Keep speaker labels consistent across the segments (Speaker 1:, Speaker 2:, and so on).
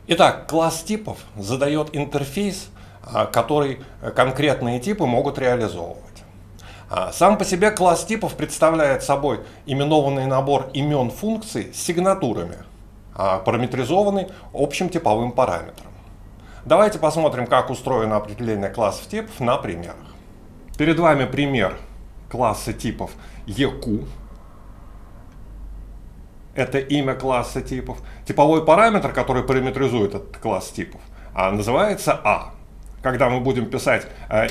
Speaker 1: Итак, класс типов задает интерфейс, который конкретные типы могут реализовывать. Сам по себе класс типов представляет собой именованный набор имен функций с сигнатурами, параметризованный общим типовым параметром. Давайте посмотрим, как устроено определение классов типов на примерах. Перед вами пример класса типов EQ. Это имя класса типов. Типовой параметр, который параметризует этот класс типов, называется А. Когда мы будем писать,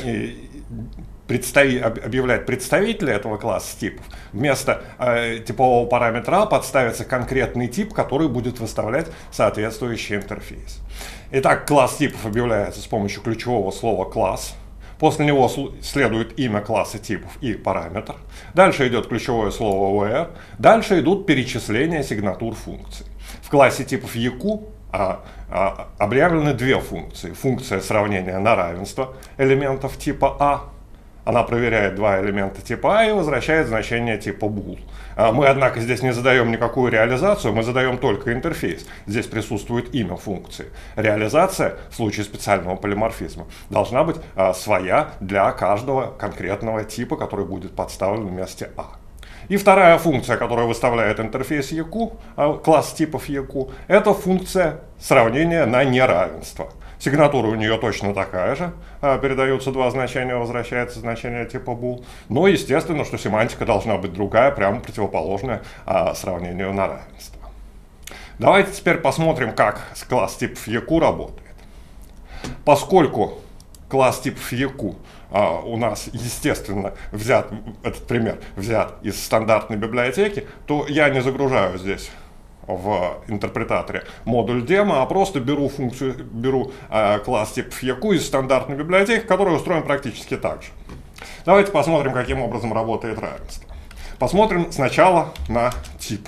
Speaker 1: объявлять представителя этого класса типов, вместо типового параметра А подставится конкретный тип, который будет выставлять соответствующий интерфейс. Итак, класс типов объявляется с помощью ключевого слова «класс». После него следует имя класса типов и параметр. Дальше идет ключевое слово where. Дальше идут перечисления сигнатур функций. В классе типов EQ объявлены две функции. Функция сравнения на равенство элементов типа А. Она проверяет два элемента типа А и возвращает значение типа bool. Мы, однако, здесь не задаем никакую реализацию, мы задаем только интерфейс. Здесь присутствует имя функции. Реализация в случае специального полиморфизма должна быть своя для каждого конкретного типа, который будет подставлен вместе А. И вторая функция, которая выставляет интерфейс EQ, класс типов EQ, это функция сравнения на неравенство. Сигнатура у нее точно такая же, передаются два значения, возвращается значение типа bool. Но естественно, что семантика должна быть другая, прямо противоположная сравнению на равенство. Давайте теперь посмотрим, как класс типов EQ работает. Поскольку класс типов EQ у нас, естественно, этот пример взят из стандартной библиотеки, то я не загружаю здесь в интерпретаторе модуль демо, а просто беру класс типов EQ из стандартной библиотеки, который устроен практически так же. Давайте посмотрим, каким образом работает равенство. Посмотрим сначала на тип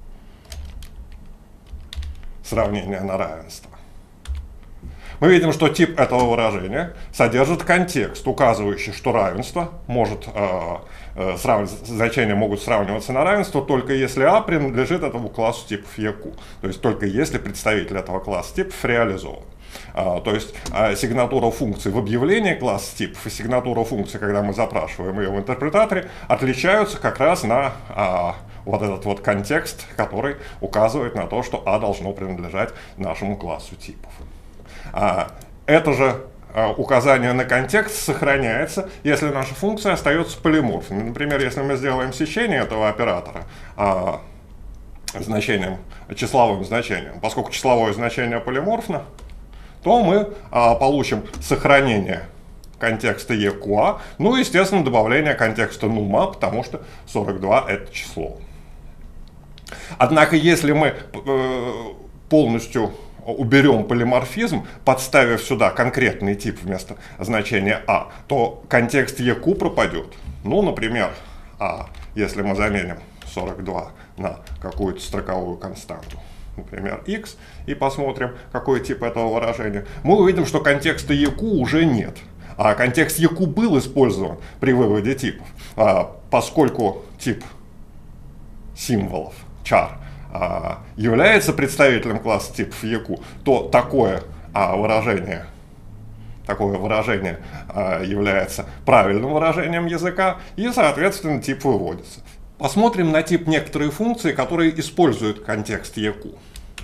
Speaker 1: сравнения на равенство. Мы видим, что тип этого выражения содержит контекст, указывающий, что равенство может значения могут сравниваться на равенство только если А принадлежит этому классу типов EQ, то есть только если представитель этого класса типов реализован. То есть сигнатура функции в объявлении класса типов и сигнатура функции, когда мы запрашиваем ее в интерпретаторе, отличаются как раз на вот этот вот контекст, который указывает на то, что А должно принадлежать нашему классу типов. Это же указание на контекст сохраняется, если наша функция остается полиморфной. Например, если мы сделаем сечение этого оператора числовым значением, поскольку числовое значение полиморфно, то мы получим сохранение контекста EQA, ну и, естественно, добавление контекста NumA, потому что 42 это число. Однако, если мы полностью уберем полиморфизм, подставив сюда конкретный тип вместо значения А, то контекст EQ пропадет. Ну, например, если мы заменим 42 на какую-то строковую константу, например, x, и посмотрим, какой тип этого выражения, мы увидим, что контекста EQ уже нет. А контекст EQ был использован при выводе типов, поскольку тип символов, char, является представителем класса типов EQ, то такое выражение является правильным выражением языка, и, соответственно, тип выводится. Посмотрим на тип некоторые функции, которые используют контекст EQ.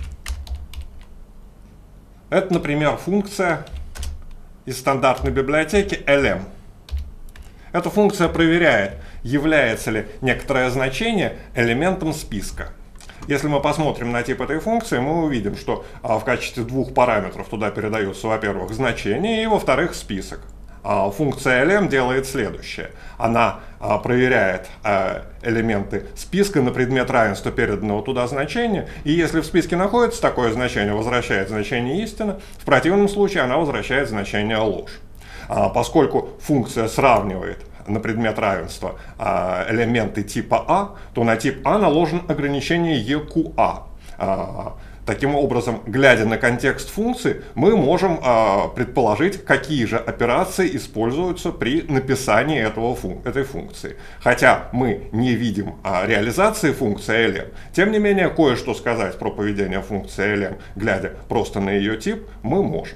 Speaker 1: Это, например, функция из стандартной библиотеки lm. Эта функция проверяет, является ли некоторое значение элементом списка. Если мы посмотрим на тип этой функции, мы увидим, что в качестве двух параметров туда передаются, во-первых, значение и, во-вторых, список. Функция lm делает следующее. Она проверяет элементы списка на предмет равенства переданного туда значения, и если в списке находится такое значение, возвращает значение истина, в противном случае она возвращает значение ложь. Поскольку функция сравнивает на предмет равенства элементы типа А, то на тип А наложен ограничение EQA. Таким образом, глядя на контекст функции, мы можем предположить, какие же операции используются при написании этой функции. Хотя мы не видим реализации функции lm, тем не менее, кое-что сказать про поведение функции lm, глядя просто на ее тип, мы можем.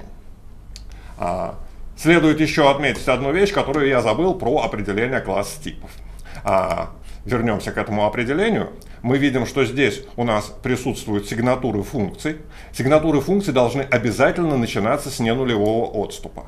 Speaker 1: Следует еще отметить одну вещь, которую я забыл про определение класса типов. Вернемся к этому определению. Мы видим, что здесь у нас присутствуют сигнатуры функций. Сигнатуры функций должны обязательно начинаться с ненулевого отступа.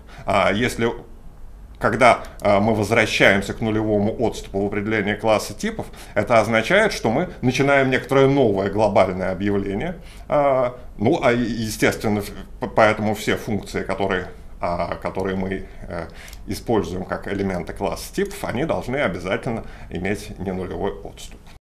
Speaker 1: Когда мы возвращаемся к нулевому отступу в определении класса типов, это означает, что мы начинаем некоторое новое глобальное объявление. Естественно, поэтому все функции, которые мы используем как элементы класса типов, они должны обязательно иметь ненулевой отступ.